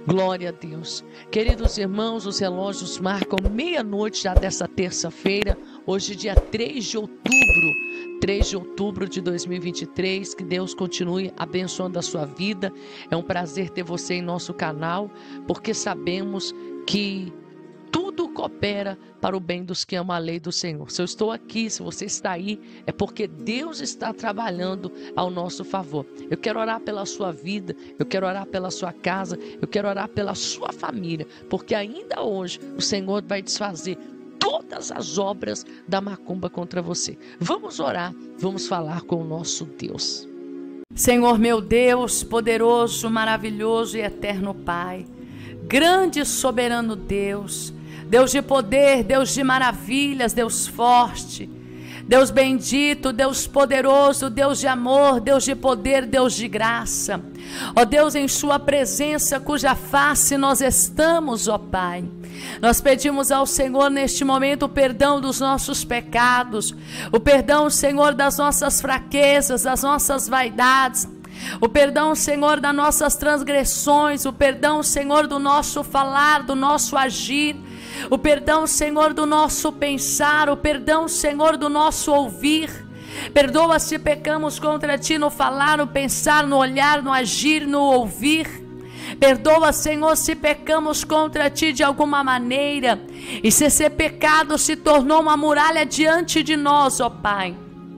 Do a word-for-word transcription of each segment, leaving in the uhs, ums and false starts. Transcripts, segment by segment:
Glória a Deus. Queridos irmãos, os relógios marcam meia-noite já dessa terça-feira, hoje dia três de outubro, três de outubro de dois mil e vinte e três, que Deus continue abençoando a sua vida. É um prazer ter você em nosso canal, porque sabemos que tudo coopera para o bem dos que amam a lei do Senhor. Se eu estou aqui, se você está aí, é porque Deus está trabalhando ao nosso favor. Eu quero orar pela sua vida, eu quero orar pela sua casa, eu quero orar pela sua família, porque ainda hoje o Senhor vai desfazer todas as obras da macumba contra você. Vamos orar, vamos falar com o nosso Deus. Senhor meu Deus, poderoso, maravilhoso e eterno Pai, grande e soberano Deus, Deus de poder, Deus de maravilhas, Deus forte, Deus bendito, Deus poderoso, Deus de amor, Deus de poder, Deus de graça. Ó Deus, em sua presença, cuja face nós estamos, ó Pai. Nós pedimos ao Senhor neste momento o perdão dos nossos pecados, o perdão, Senhor, das nossas fraquezas, das nossas vaidades, o perdão, Senhor, das nossas transgressões, o perdão, Senhor, do nosso falar, do nosso agir, o perdão, Senhor, do nosso pensar, o perdão, Senhor, do nosso ouvir. Perdoa se pecamos contra Ti no falar, no pensar, no olhar, no agir, no ouvir. Perdoa, Senhor, se pecamos contra Ti de alguma maneira, e se esse pecado se tornou uma muralha diante de nós, ó Pai,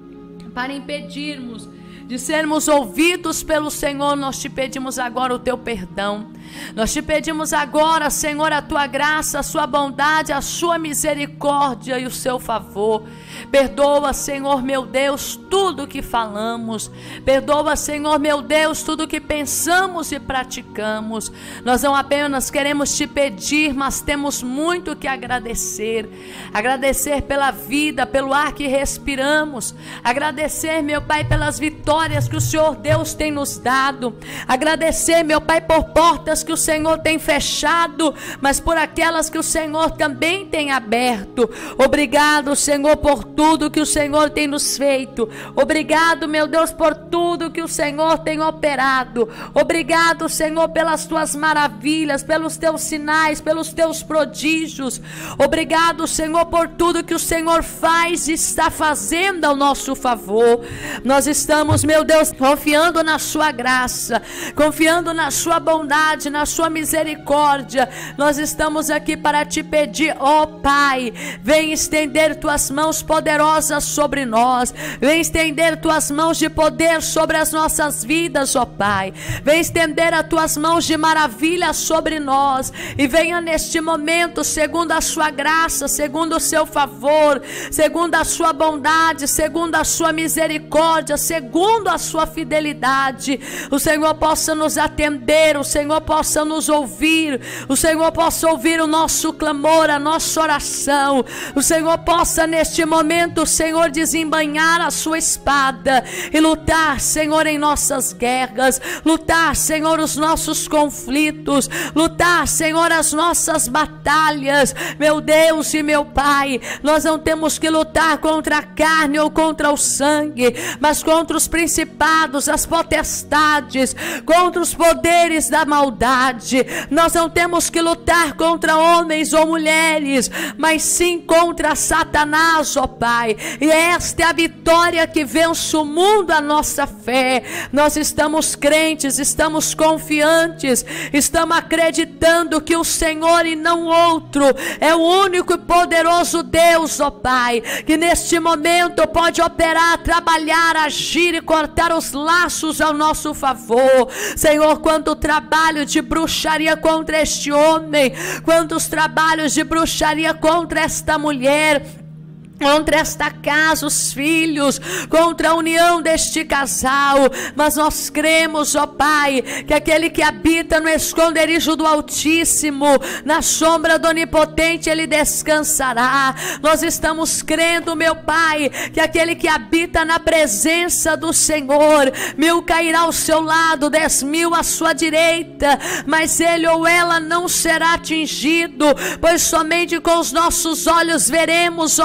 para impedirmos de sermos ouvidos pelo Senhor, nós Te pedimos agora o Teu perdão. Nós Te pedimos agora, Senhor, a Tua graça, a Sua bondade, a Sua misericórdia e o Seu favor. Perdoa, Senhor meu Deus, tudo que falamos. Perdoa, Senhor meu Deus, tudo que pensamos e praticamos. Nós não apenas queremos Te pedir, mas temos muito que agradecer. Agradecer pela vida, pelo ar que respiramos. Agradecer, meu Pai, pelas vitórias que o Senhor Deus tem nos dado. Agradecer, meu Pai, por portas que o Senhor tem fechado, mas por aquelas que o Senhor também tem aberto. Obrigado, Senhor, por tudo que o Senhor tem nos feito. Obrigado, meu Deus, por tudo que o Senhor tem operado. Obrigado, Senhor, pelas Tuas maravilhas, pelos Teus sinais, pelos Teus prodígios. Obrigado, Senhor, por tudo que o Senhor faz e está fazendo ao nosso favor. Nós estamos, meu Deus, confiando na Sua graça, confiando na Sua bondade, na Sua misericórdia. Nós estamos aqui para Te pedir, ó Pai, vem estender Tuas mãos poderosas sobre nós, vem estender Tuas mãos de poder sobre as nossas vidas, ó Pai, vem estender as Tuas mãos de maravilha sobre nós, e venha neste momento, segundo a Sua graça, segundo o Seu favor, segundo a Sua bondade, segundo a Sua misericórdia, segundo a Sua fidelidade, o Senhor possa nos atender, o Senhor possa nos ouvir, o Senhor possa ouvir o nosso clamor, a nossa oração, o Senhor possa neste momento, Senhor, desembainhar a Sua espada e lutar, Senhor, em nossas guerras, lutar, Senhor, os nossos conflitos, lutar, Senhor, as nossas batalhas. Meu Deus e meu Pai, nós não temos que lutar contra a carne ou contra o sangue, mas contra os principados, as potestades, contra os poderes da maldade. Nós não temos que lutar contra homens ou mulheres, mas sim contra Satanás, ó Pai. E esta é a vitória que vence o mundo, a nossa fé. Nós estamos crentes, estamos confiantes, estamos acreditando que o Senhor e não outro é o único e poderoso Deus, ó Pai, que neste momento pode operar, trabalhar, agir e cortar os laços ao nosso favor. Senhor, quanto trabalho de bruxaria contra este homem, quantos trabalhos de bruxaria contra esta mulher, contra esta casa, os filhos, contra a união deste casal, mas nós cremos, ó Pai, que aquele que habita no esconderijo do Altíssimo, na sombra do Onipotente, ele descansará. Nós estamos crendo, meu Pai, que aquele que habita na presença do Senhor, mil cairá ao seu lado, dez mil à sua direita, mas ele ou ela não será atingido, pois somente com os nossos olhos veremos, ó Pai,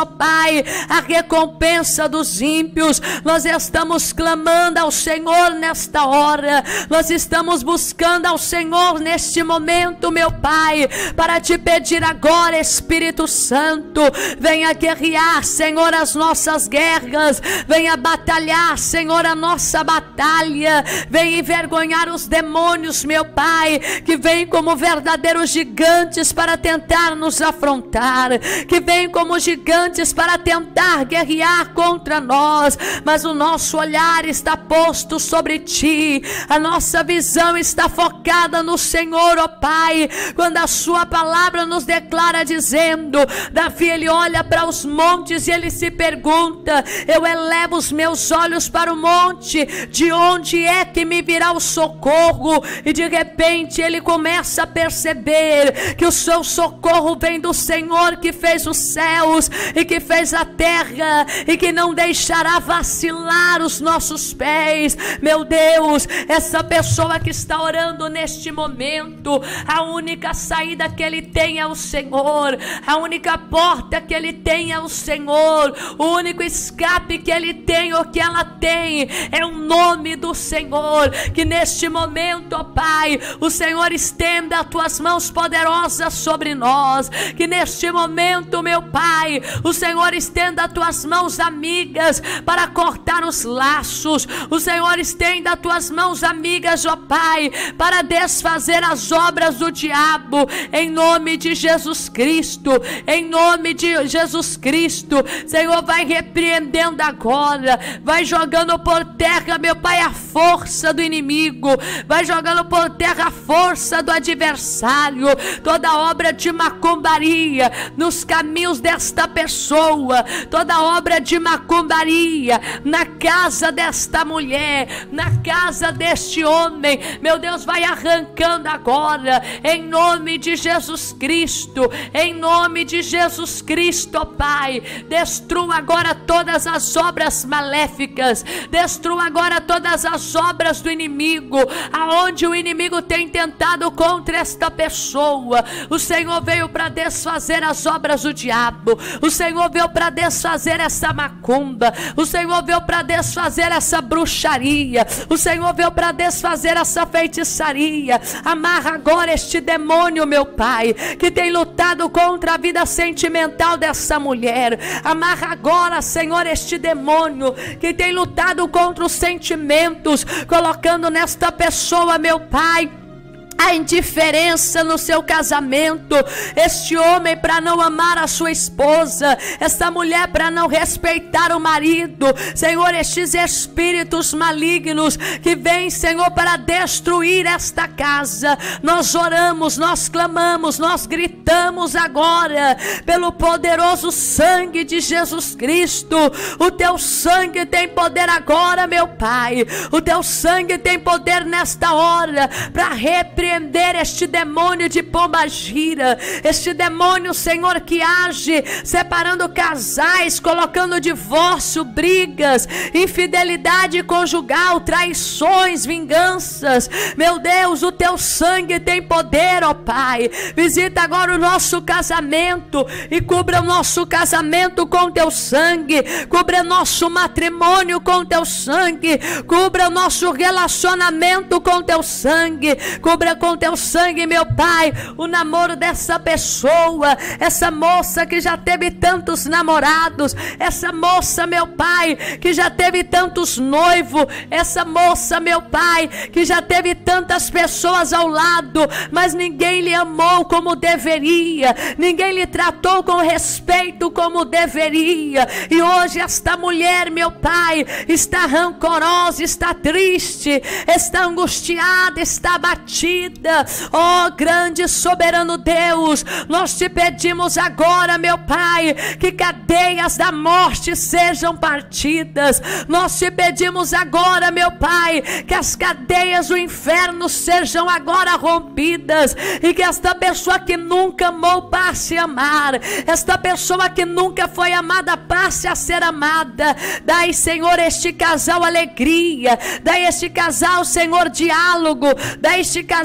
Pai, a recompensa dos ímpios. Nós estamos clamando ao Senhor nesta hora, nós estamos buscando ao Senhor neste momento, meu Pai, para te pedir agora, Espírito Santo, venha guerrear, Senhor, as nossas guerras, venha batalhar, Senhor, a nossa batalha, venha envergonhar os demônios, meu Pai, que vêm como verdadeiros gigantes para tentar nos afrontar, que vêm como gigantes para tentar guerrear contra nós, mas o nosso olhar está posto sobre Ti, a nossa visão está focada no Senhor, ó Pai, quando a Sua palavra nos declara dizendo, Davi, ele olha para os montes e ele se pergunta, eu elevo os meus olhos para o monte, de onde é que me virá o socorro? E de repente ele começa a perceber que o seu socorro vem do Senhor que fez os céus e que fez a terra e que não deixará vacilar os nossos pés. Meu Deus, essa pessoa que está orando neste momento, a única saída que ele tem é o Senhor, a única porta que ele tem é o Senhor, o único escape que ele tem ou que ela tem é o nome do Senhor. Que neste momento, ó Pai, o Senhor estenda as tuas mãos poderosas sobre nós, que neste momento, meu Pai, o Senhor estenda as tuas mãos amigas para cortar os laços, o Senhor estenda as tuas mãos amigas, ó Pai, para desfazer as obras do diabo, em nome de Jesus Cristo, em nome de Jesus Cristo. Senhor, vai repreendendo agora, vai jogando por terra, meu Pai, a força do inimigo, vai jogando por terra a força do adversário, toda obra de macumbaria nos caminhos desta pessoa, toda obra de macumbaria na casa desta mulher, na casa deste homem, meu Deus, vai arrancando agora, em nome de Jesus Cristo, em nome de Jesus Cristo, ó Pai, destrua agora todas as obras maléficas, destrua agora todas as obras do inimigo, aonde o inimigo tem tentado contra esta pessoa. O Senhor veio para desfazer as obras do diabo, o Senhor veio para desfazer essa macumba, o Senhor veio para desfazer essa bruxaria, o Senhor veio para desfazer essa feitiçaria. Amarra agora este demônio, meu Pai, que tem lutado contra a vida sentimental dessa mulher. Amarra agora, Senhor, este demônio que tem lutado contra os sentimentos, colocando nesta pessoa, meu Pai, a indiferença no seu casamento, este homem para não amar a sua esposa, esta mulher para não respeitar o marido. Senhor, estes espíritos malignos que vêm, Senhor, para destruir esta casa, nós oramos, nós clamamos, nós gritamos agora pelo poderoso sangue de Jesus Cristo. O teu sangue tem poder agora, meu Pai, o teu sangue tem poder nesta hora para repreender este demônio de pombagira, este demônio, Senhor, que age separando casais, colocando divórcio, brigas, infidelidade conjugal, traições, vinganças. Meu Deus, o teu sangue tem poder, ó Pai. Visita agora o nosso casamento e cubra o nosso casamento com teu sangue, cubra nosso matrimônio com teu sangue, cubra o nosso relacionamento com teu sangue, cubra com teu sangue, meu Pai, o namoro dessa pessoa, essa moça que já teve tantos namorados, essa moça, meu Pai, que já teve tantos noivos, essa moça, meu Pai, que já teve tantas pessoas ao lado, mas ninguém lhe amou como deveria, ninguém lhe tratou com respeito como deveria, e hoje esta mulher, meu Pai, está rancorosa, está triste, está angustiada, está abatida. Oh, grande soberano Deus, nós te pedimos agora, meu Pai, que cadeias da morte sejam partidas. Nós te pedimos agora, meu Pai, que as cadeias do inferno sejam agora rompidas, e que esta pessoa que nunca amou passe a amar, esta pessoa que nunca foi amada passe a ser amada. Dai, Senhor, este casal alegria, dai este casal, Senhor, diálogo, dai este casal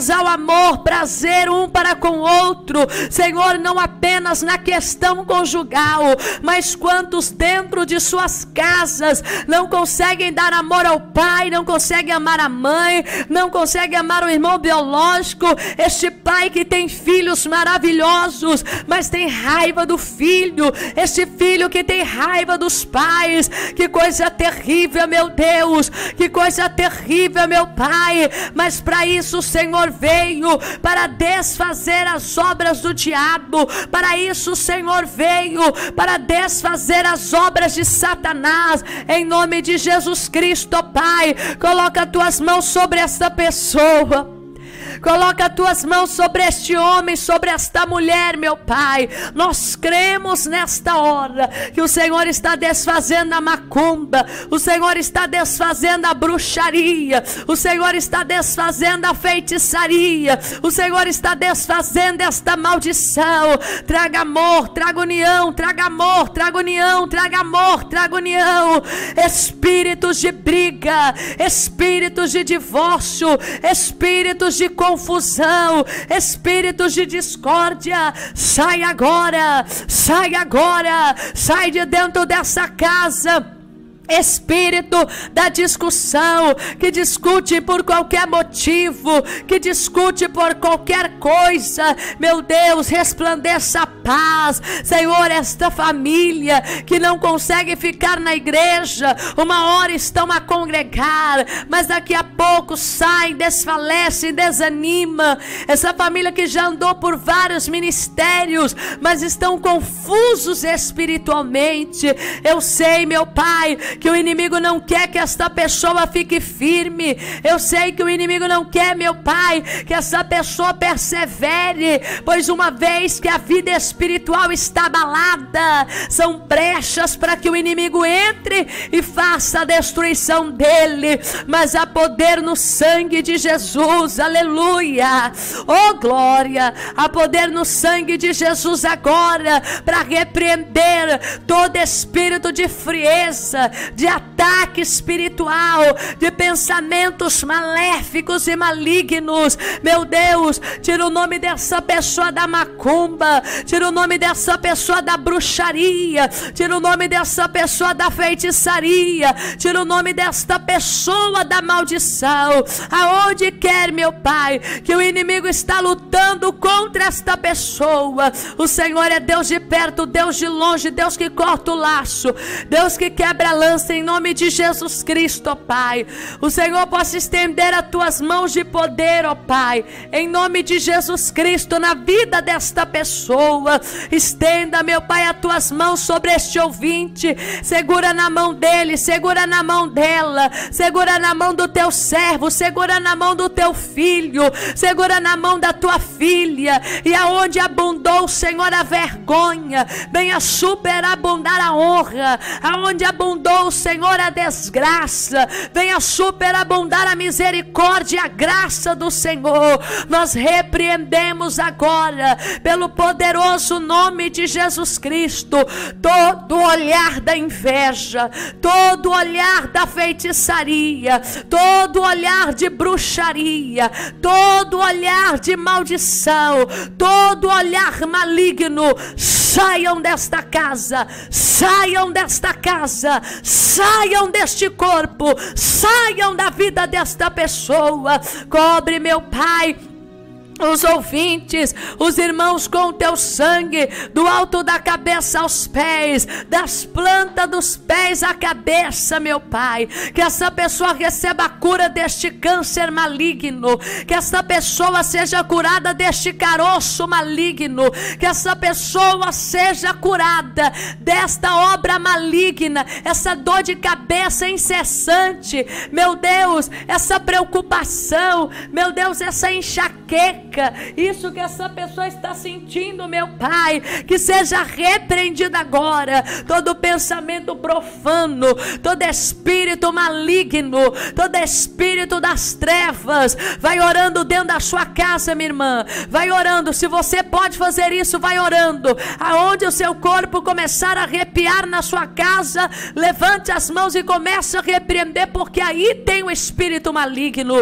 casal amor, prazer um para com o outro, Senhor, não apenas na questão conjugal, mas quantos dentro de suas casas não conseguem dar amor ao pai, não conseguem amar a mãe, não conseguem amar o irmão biológico, este pai que tem filhos maravilhosos, mas tem raiva do filho, este filho que tem raiva dos pais. Que coisa terrível, meu Deus, que coisa terrível, meu Pai. Mas para isso o Senhor veio, para desfazer as obras do diabo. Para isso o Senhor veio, para desfazer as obras de Satanás. Em nome de Jesus Cristo, Pai, coloca as tuas mãos sobre esta pessoa. Coloca as tuas mãos sobre este homem, sobre esta mulher, meu Pai. Nós cremos nesta hora que o Senhor está desfazendo a macumba, o Senhor está desfazendo a bruxaria, o Senhor está desfazendo a feitiçaria, o Senhor está desfazendo esta maldição. Traga amor, traga união, traga amor, traga união, traga amor, traga união. Espíritos de briga, espíritos de divórcio, espíritos de confusão, espíritos de discórdia, sai agora, sai agora, sai de dentro dessa casa. Espírito da discussão, que discute por qualquer motivo, que discute por qualquer coisa, meu Deus, resplandeça a paz, Senhor. Esta família que não consegue ficar na igreja, uma hora estão a congregar, mas daqui a pouco saem, desfalecem, desanima. Essa família que já andou por vários ministérios, mas estão confusos espiritualmente. Eu sei, meu Pai, que o inimigo não quer que esta pessoa fique firme. Eu sei que o inimigo não quer, meu Pai, que essa pessoa persevere, pois uma vez que a vida espiritual está abalada, são brechas para que o inimigo entre e faça a destruição dele. Mas há poder no sangue de Jesus, aleluia, oh glória, há poder no sangue de Jesus agora para repreender todo espírito de frieza, de ataque espiritual, de pensamentos maléficos e malignos. Meu Deus, tira o nome dessa pessoa da macumba, tira o nome dessa pessoa da bruxaria, tira o nome dessa pessoa da feitiçaria, tira o nome desta pessoa da maldição. Aonde quer, meu Pai, que o inimigo está lutando contra esta pessoa, o Senhor é Deus de perto, Deus de longe, Deus que corta o laço, Deus que quebra a lança. Em nome de Jesus Cristo, ó Pai, o Senhor possa estender as tuas mãos de poder, ó Pai, em nome de Jesus Cristo, na vida desta pessoa. Estenda, meu Pai, as tuas mãos sobre este ouvinte, segura na mão dele, segura na mão dela, segura na mão do teu servo, segura na mão do teu filho, segura na mão da tua filha, e aonde abundou, Senhor, a vergonha, venha superabundar a honra, aonde abundou, Senhor, a desgraça, venha superabundar a misericórdia e a graça do Senhor. Nós repreendemos agora, pelo poderoso nome de Jesus Cristo, todo olhar da inveja, todo olhar da feitiçaria, todo olhar de bruxaria, todo olhar de maldição, todo olhar maligno, saiam desta casa, saiam desta casa, saiam deste corpo, saiam da vida desta pessoa. Cobre, meu Pai, os ouvintes, os irmãos, com o teu sangue, do alto da cabeça aos pés, das plantas dos pés à cabeça, meu Pai. Que essa pessoa receba a cura deste câncer maligno, que essa pessoa seja curada deste caroço maligno, que essa pessoa seja curada desta obra maligna, essa dor de cabeça incessante, meu Deus, essa preocupação, meu Deus, essa enxaqueca, maléfica, isso que essa pessoa está sentindo, meu Pai, que seja repreendido agora, todo pensamento profano, todo espírito maligno, todo espírito das trevas. Vai orando dentro da sua casa, minha irmã, vai orando. Se você pode fazer isso, vai orando. Aonde o seu corpo começar a arrepiar na sua casa, levante as mãos e comece a repreender, porque aí tem o espírito maligno.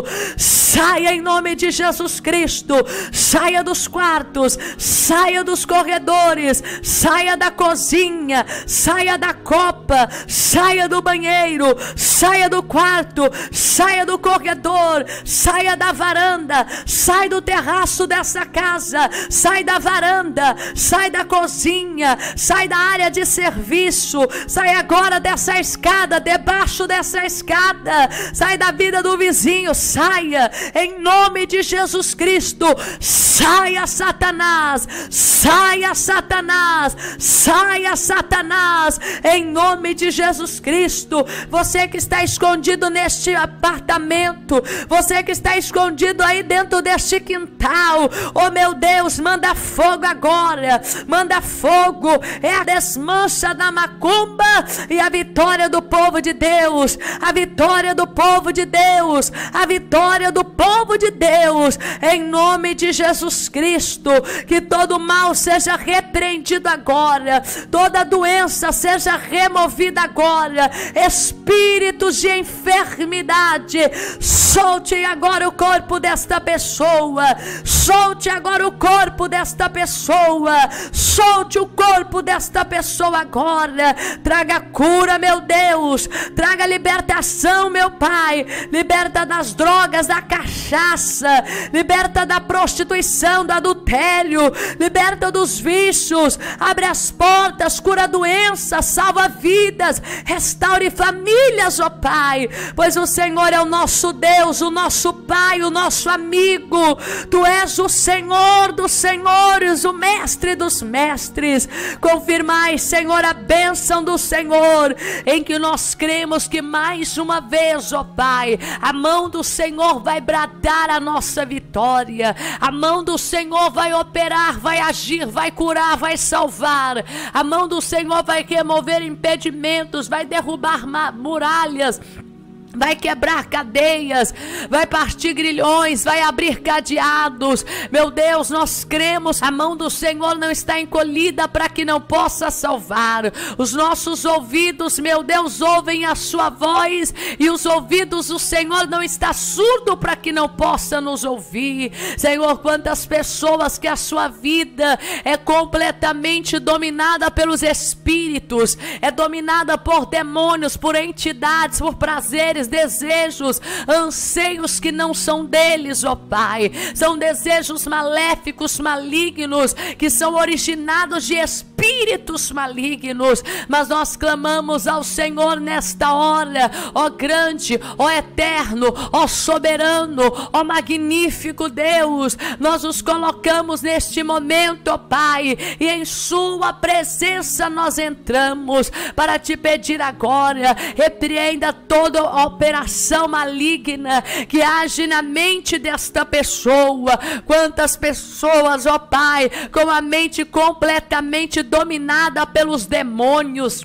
Saia em nome de Jesus Cristo, saia dos quartos, saia dos corredores, saia da cozinha, saia da copa, saia do banheiro, saia do quarto, saia do corredor, saia da varanda, sai do terraço dessa casa, sai da varanda, sai da cozinha, sai da área de serviço, sai agora dessa escada, debaixo dessa escada, sai da vida do vizinho, saia em nome de Jesus Cristo. Saia, Satanás, saia, Satanás, saia, Satanás, em nome de Jesus Cristo. Você que está escondido neste apartamento, você que está escondido aí dentro deste quintal, oh meu Deus, manda fogo agora, manda fogo. É a desmancha da macumba e a vitória do povo de Deus, a vitória do povo de Deus, a vitória do povo de Deus, em nome de Jesus Cristo. Que todo mal seja repreendido agora, toda doença seja removida agora, espíritos de enfermidade, solte agora o corpo desta pessoa, solte agora o corpo desta pessoa, solte o corpo desta pessoa agora, traga cura, meu Deus, traga libertação, meu Pai, liberta das drogas, da cachaça, liberta da prostituição, do adultério, liberta dos vícios, abre as portas, cura doenças, salva vidas, restaure famílias, ó Pai, pois o Senhor é o nosso Deus, o nosso Pai, o nosso amigo. Tu és o Senhor dos senhores, o mestre dos mestres. Confirmai, Senhor, a bênção do Senhor, em que nós cremos que mais uma vez, ó Pai, a mão do Senhor vai bradar a nossa vitória, a mão do Senhor vai operar, vai agir, vai curar, vai salvar, a mão do Senhor vai remover impedimentos, vai derrubar muralhas, vai quebrar cadeias, vai partir grilhões, vai abrir cadeados. Meu Deus, nós cremos, a mão do Senhor não está encolhida para que não possa salvar. Os nossos ouvidos, meu Deus, ouvem a sua voz, e os ouvidos do Senhor não está surdo para que não possa nos ouvir. Senhor, quantas pessoas que a sua vida é completamente dominada pelos espíritos, é dominada por demônios, por entidades, por prazeres, desejos, anseios que não são deles, ó Pai, são desejos maléficos, malignos, que são originados de espíritos malignos. Mas nós clamamos ao Senhor nesta hora, ó grande, ó eterno, ó soberano, ó magnífico Deus, nós nos colocamos neste momento, ó Pai, e em sua presença nós entramos para te pedir agora, repreenda toda a operação maligna que age na mente desta pessoa. Quantas pessoas, ó Pai, com a mente completamente dominada pelos demônios,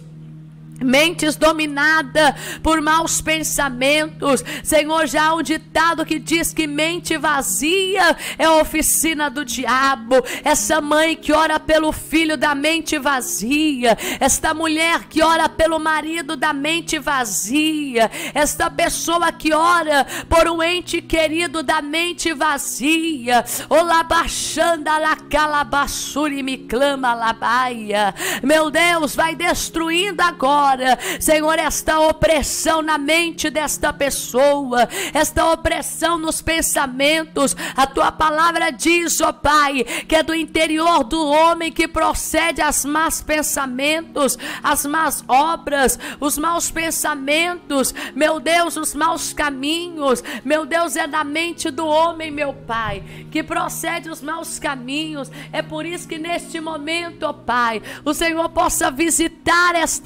mentes dominadas por maus pensamentos. Senhor, já há um ditado que diz que mente vazia é a oficina do diabo. Essa mãe que ora pelo filho da mente vazia, esta mulher que ora pelo marido da mente vazia, esta pessoa que ora por um ente querido da mente vazia, olabaxanda la calabassuri me clama labaia. Meu Deus, vai destruindo agora, Senhor, esta opressão na mente desta pessoa, esta opressão nos pensamentos. A tua palavra diz, ó Pai, que é do interior do homem que procede as más pensamentos, as más obras, os maus pensamentos, meu Deus, os maus caminhos. Meu Deus, é da mente do homem, meu Pai, que procede os maus caminhos. É por isso que neste momento, ó Pai, o Senhor possa visitar esta pessoa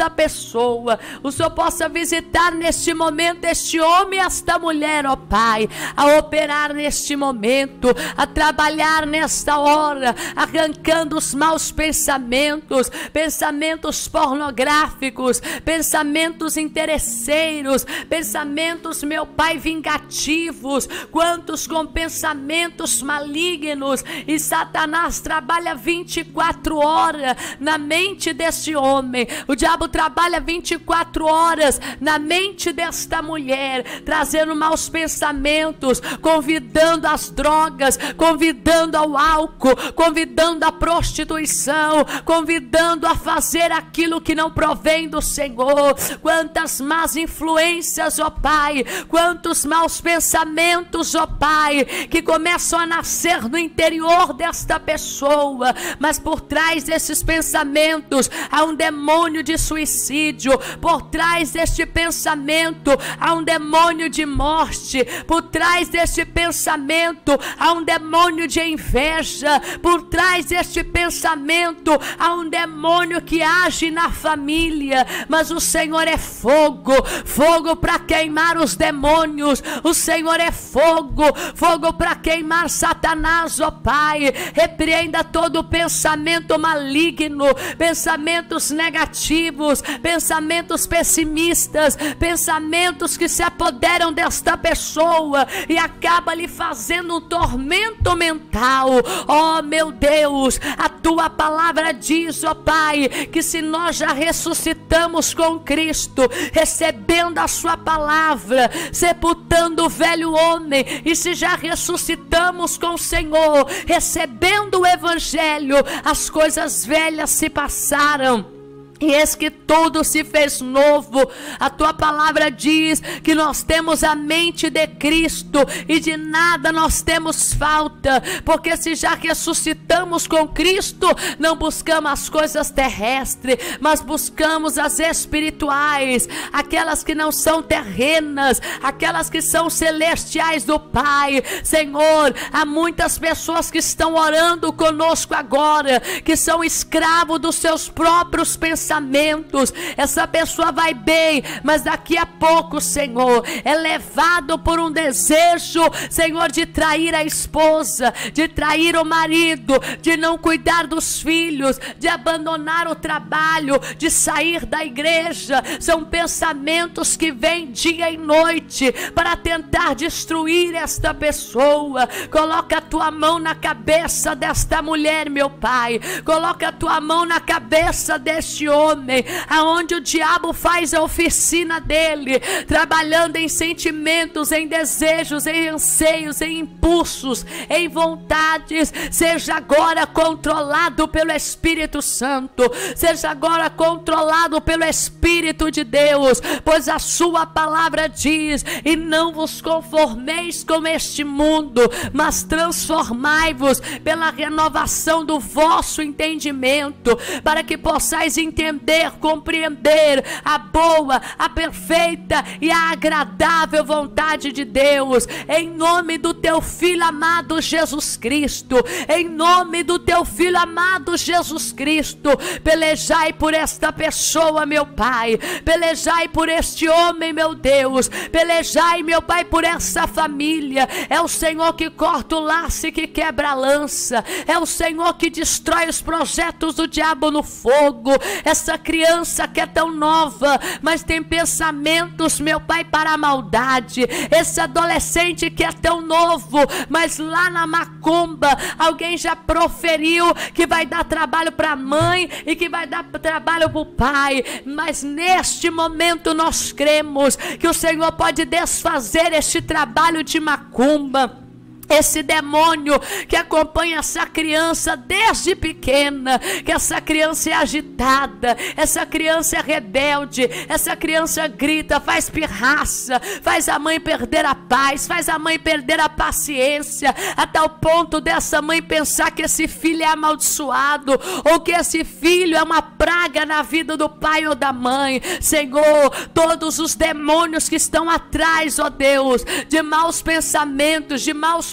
pessoa. O Senhor possa visitar neste momento este homem e esta mulher, ó Pai, a operar neste momento, a trabalhar nesta hora, arrancando os maus pensamentos, pensamentos pornográficos, pensamentos interesseiros, pensamentos, meu Pai, vingativos. Quantos com pensamentos malignos, e Satanás trabalha vinte e quatro horas na mente deste homem, o diabo trabalha vinte e quatro horas na mente desta mulher, trazendo maus pensamentos, convidando às drogas, convidando ao álcool, convidando à prostituição, convidando a fazer aquilo que não provém do Senhor. Quantas más influências, ó Pai, quantos maus pensamentos, ó Pai, que começam a nascer no interior desta pessoa, mas por trás desses pensamentos há um demônio de suicídio, por trás deste pensamento há um demônio de morte, por trás deste pensamento há um demônio de inveja, por trás deste pensamento há um demônio que age na família. Mas o Senhor é fogo, fogo para queimar os demônios. O Senhor é fogo, fogo para queimar Satanás, ó Pai. Repreenda todo pensamento maligno, pensamentos negativos, pensamentos pessimistas, pensamentos que se apoderam desta pessoa e acaba lhe fazendo um tormento mental. Ó meu Deus, a tua palavra diz, ó Pai, que se nós já ressuscitamos com Cristo, recebendo a sua palavra, sepultando o velho homem, e se já ressuscitamos com o Senhor, recebendo o evangelho, as coisas velhas se passaram, e eis que tudo se fez novo. A tua palavra diz que nós temos a mente de Cristo e de nada nós temos falta, porque se já ressuscitamos com Cristo, não buscamos as coisas terrestres, mas buscamos as espirituais, aquelas que não são terrenas, aquelas que são celestiais do Pai. Senhor, há muitas pessoas que estão orando conosco agora, que são escravos dos seus próprios pensamentos. Pensamentos. Essa pessoa vai bem, mas daqui a pouco, Senhor, é levado por um desejo, Senhor, de trair a esposa, de trair o marido, de não cuidar dos filhos, de abandonar o trabalho, de sair da igreja. São pensamentos que vêm dia e noite para tentar destruir esta pessoa. Coloca a tua mão na cabeça desta mulher, meu Pai. Coloca a tua mão na cabeça deste homem, aonde o diabo faz a oficina dele, trabalhando em sentimentos, em desejos, em anseios, em impulsos, em vontades. Seja agora controlado pelo Espírito Santo, seja agora controlado pelo Espírito de Deus, pois a sua palavra diz: e não vos conformeis com este mundo, mas transformai-vos pela renovação do vosso entendimento, para que possais entender Entender, compreender a boa, a perfeita e a agradável vontade de Deus. Em nome do teu Filho amado Jesus Cristo, em nome do teu Filho amado Jesus Cristo, pelejai por esta pessoa, meu Pai, pelejai por este homem, meu Deus, pelejai, meu Pai, por essa família. É o Senhor que corta o laço e que quebra a lança, é o Senhor que destrói os projetos do diabo no fogo. Essa criança que é tão nova, mas tem pensamentos, meu Pai, para a maldade. Esse adolescente que é tão novo, mas lá na macumba alguém já proferiu que vai dar trabalho para a mãe e que vai dar trabalho para o pai. Mas neste momento nós cremos que o Senhor pode desfazer este trabalho de macumba, esse demônio que acompanha essa criança desde pequena, que essa criança é agitada, essa criança é rebelde, essa criança grita, faz pirraça, faz a mãe perder a paz, faz a mãe perder a paciência, a tal ponto dessa mãe pensar que esse filho é amaldiçoado, ou que esse filho é uma praga na vida do pai ou da mãe. Senhor, todos os demônios que estão atrás, ó Deus, de maus pensamentos, de maus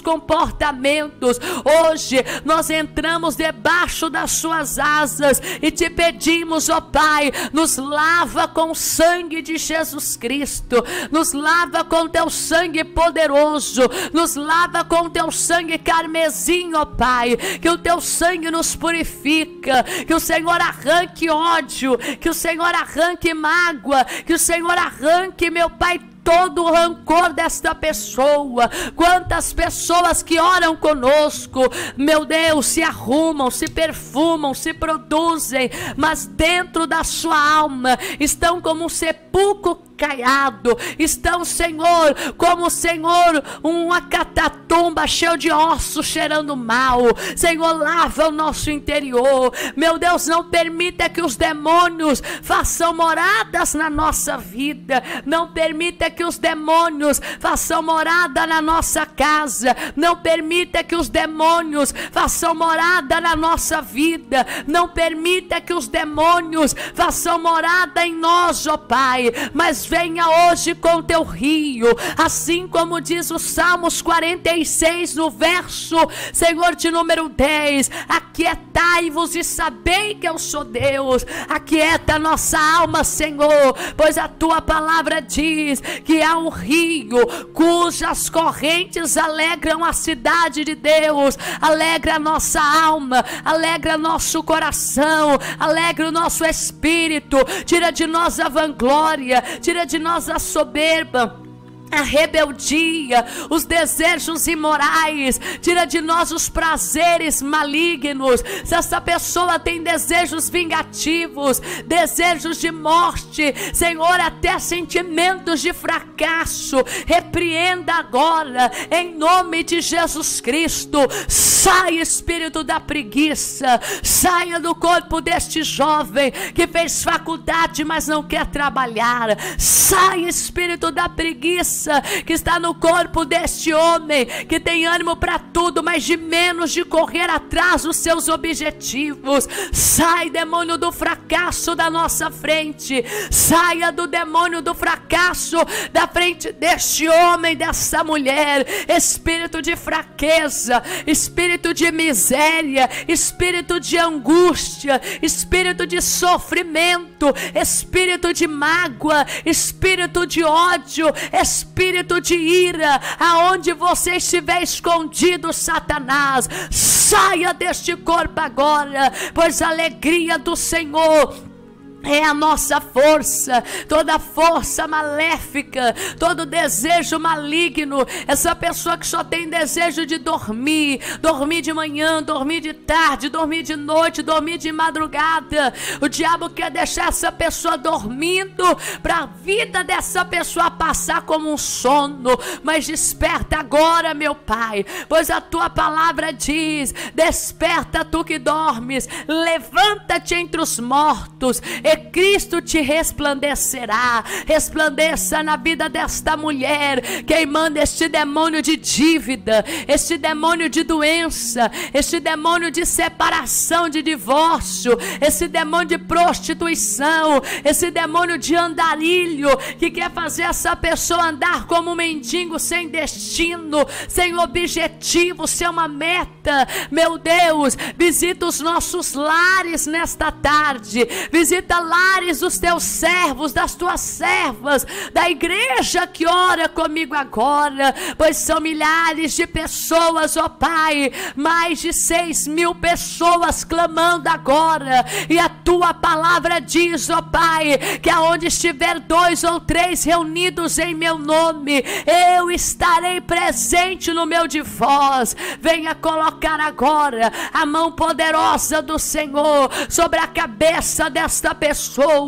comportamentos. Hoje nós entramos debaixo das suas asas e te pedimos, ó Pai, nos lava com o sangue de Jesus Cristo, nos lava com teu sangue poderoso, nos lava com teu sangue carmesim, ó Pai, que o teu sangue nos purifica, que o Senhor arranque ódio, que o Senhor arranque mágoa, que o Senhor arranque, meu Pai, todo o rancor desta pessoa. Quantas pessoas que oram conosco, meu Deus, se arrumam, se perfumam, se produzem, mas dentro da sua alma estão como um sepulcro caiado, estão, Senhor, como, Senhor, uma catatumba cheio de ossos, cheirando mal. Senhor, lava o nosso interior, meu Deus, não permita que os demônios façam moradas na nossa vida, não permita que os demônios façam morada na nossa casa, não permita que os demônios façam morada na nossa vida, não permita que os demônios façam morada em nós, ó Pai, mas venha hoje com teu rio, assim como diz o Salmos quarenta e seis no verso, Senhor, de número dez, aquietai-vos e sabei que eu sou Deus. Aquieta a nossa alma, Senhor, pois a tua palavra diz que há um rio cujas correntes alegram a cidade de Deus, alegra a nossa alma, alegra nosso coração, alegra o nosso espírito, tira de nós a vanglória, tira de nós a soberba, a rebeldia, os desejos imorais, tira de nós os prazeres malignos. Se essa pessoa tem desejos vingativos, desejos de morte, Senhor, até sentimentos de fracasso, repreenda agora, em nome de Jesus Cristo. Sai, espírito da preguiça, saia do corpo deste jovem que fez faculdade, mas não quer trabalhar. Sai, espírito da preguiça que está no corpo deste homem que tem ânimo para tudo, mas de menos de correr atrás dos seus objetivos. Sai, demônio do fracasso da nossa frente, saia do demônio do fracasso da frente deste homem, dessa mulher. Espírito de fraqueza, espírito de miséria, espírito de angústia, espírito de sofrimento, espírito de mágoa, espírito de ódio, espírito de ira, aonde você estiver escondido, Satanás, saia deste corpo agora, pois a alegria do Senhor é a nossa força. Toda força maléfica, todo desejo maligno, essa pessoa que só tem desejo de dormir, dormir de manhã, dormir de tarde, dormir de noite, dormir de madrugada, o diabo quer deixar essa pessoa dormindo, para a vida dessa pessoa passar como um sono. Mas desperta agora, meu Pai, pois a tua palavra diz: desperta tu que dormes, levanta-te entre os mortos, e Cristo te resplandecerá. Resplandeça na vida desta mulher, queimando este demônio de dívida, este demônio de doença, este demônio de separação, de divórcio, esse demônio de prostituição, esse demônio de andarilho, que quer fazer essa pessoa andar como um mendigo sem destino, sem objetivo, sem uma meta. Meu Deus, visita os nossos lares nesta tarde, visita lares dos teus servos, das tuas servas, da igreja que ora comigo agora, pois são milhares de pessoas, ó Pai, mais de seis mil pessoas clamando agora, e a tua palavra diz, ó Pai, que aonde estiver dois ou três reunidos em meu nome, eu estarei presente no meio de vós. Venha colocar agora a mão poderosa do Senhor sobre a cabeça desta pessoa.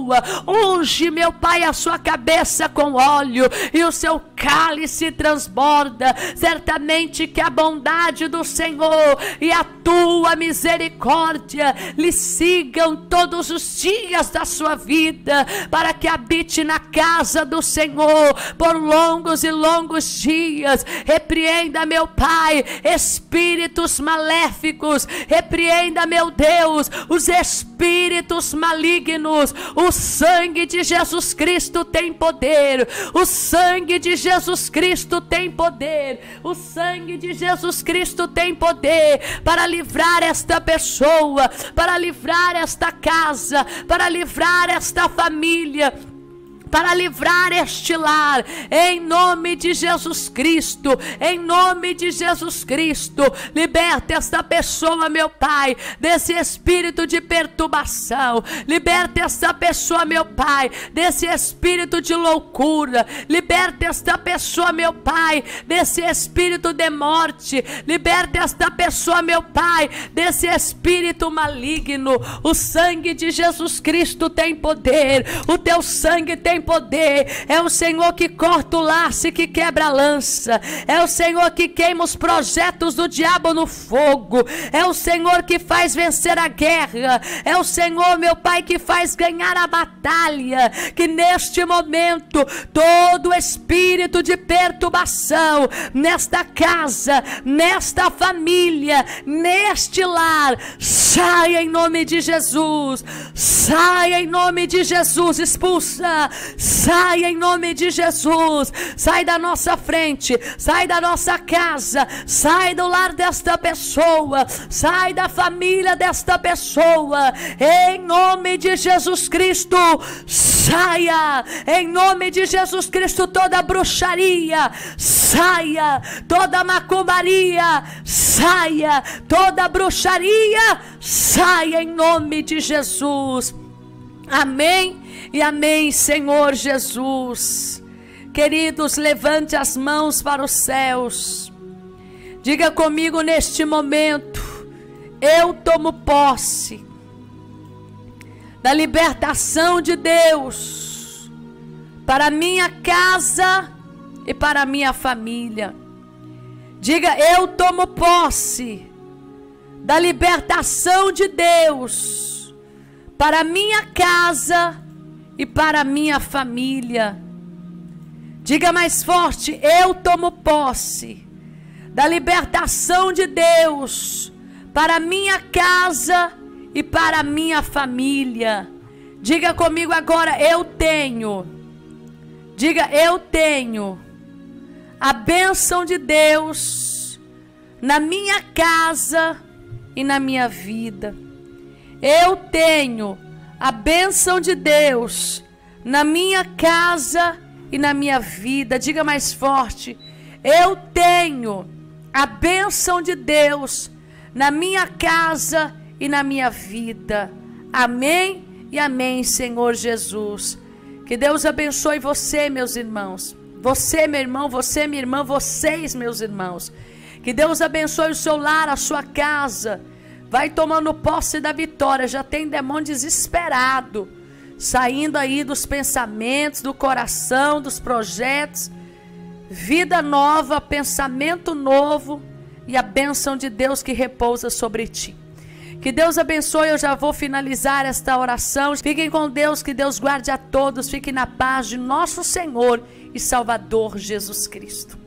Unge, meu Pai, a sua cabeça com óleo, e o seu cálice transborda. Certamente que a bondade do Senhor e a tua misericórdia lhe sigam todos os dias da sua vida, para que habite na casa do Senhor por longos e longos dias. Repreenda, meu Pai, espíritos maléficos, repreenda, meu Deus, os espíritos espíritos malignos. O sangue de Jesus Cristo tem poder. O sangue de Jesus Cristo tem poder. O sangue de Jesus Cristo tem poder para livrar esta pessoa, para livrar esta casa, para livrar esta família, para livrar este lar, em nome de Jesus Cristo, em nome de Jesus Cristo. Liberta esta pessoa, meu Pai, desse espírito de perturbação. Liberta esta pessoa, meu Pai, desse espírito de loucura. Liberta esta pessoa, meu Pai, desse espírito de morte. Liberta esta pessoa, meu Pai, desse espírito maligno. O sangue de Jesus Cristo tem poder. O teu sangue tem poder. É o Senhor que corta o laço e que quebra a lança. É o Senhor que queima os projetos do diabo no fogo. É o Senhor que faz vencer a guerra. É o Senhor, meu Pai, que faz ganhar a batalha. Que neste momento todo espírito de perturbação nesta casa, nesta família, neste lar, saia em nome de Jesus. Saia em nome de Jesus. Expulsa. Saia em nome de Jesus. Sai da nossa frente, sai da nossa casa, sai do lar desta pessoa, sai da família desta pessoa, em nome de Jesus Cristo. Saia em nome de Jesus Cristo toda bruxaria, saia toda macumbaria, saia toda bruxaria, saia em nome de Jesus. Amém e amém, Senhor Jesus. Queridos, levante as mãos para os céus. Diga comigo neste momento: eu tomo posse da libertação de Deus para minha casa e para minha família. Diga: eu tomo posse da libertação de Deus para minha casa e para minha família. Diga mais forte: eu tomo posse da libertação de Deus para minha casa e para minha família. Diga comigo agora: eu tenho. Diga: eu tenho a bênção de Deus na minha casa e na minha vida. Eu tenho a bênção de Deus na minha casa e na minha vida. Diga mais forte: eu tenho a bênção de Deus na minha casa e na minha vida. Amém e amém, Senhor Jesus. Que Deus abençoe você, meus irmãos. Você, meu irmão, você, minha irmã, vocês, meus irmãos. Que Deus abençoe o seu lar, a sua casa. Vai tomando posse da vitória. Já tem demônio desesperado saindo aí dos pensamentos, do coração, dos projetos. Vida nova, pensamento novo e a bênção de Deus que repousa sobre ti. Que Deus abençoe. Eu já vou finalizar esta oração. Fiquem com Deus, que Deus guarde a todos. Fiquem na paz de nosso Senhor e Salvador Jesus Cristo.